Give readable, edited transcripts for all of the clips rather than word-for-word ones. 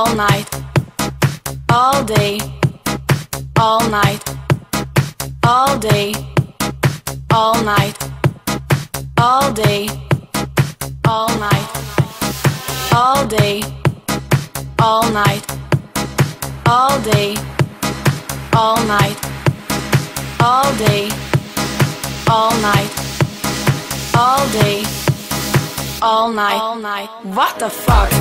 all night, all day, all night, all day, all night, all day, all night, all day, all night, all day, all night, all day, all night, all day, all night, all night. What the fuck?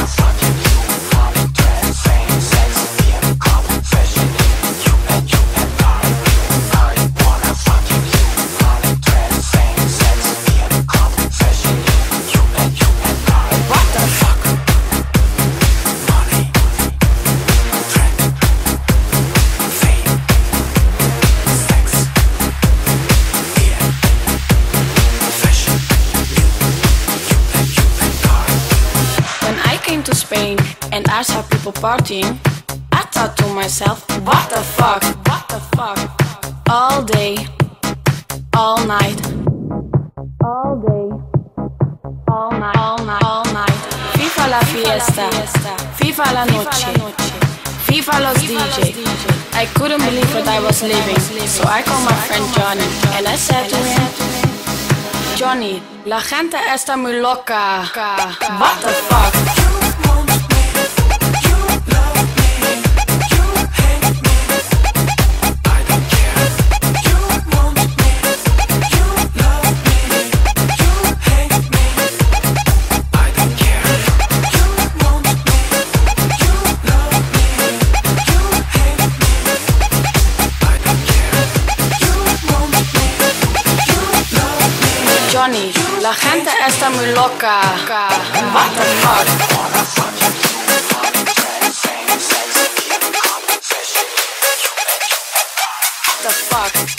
To Spain and I saw people partying, I thought to myself, what the fuck, what the fuck? All day, all night, all day, all night, all night, all night. Viva la fiesta, viva la noche, viva los DJ. I couldn't believe what I was living, so I called my friend Johnny and I said to him, Johnny, la gente está muy loca. What the fuck? Johnny, la gente está muy loca. What the fuck? What the fuck?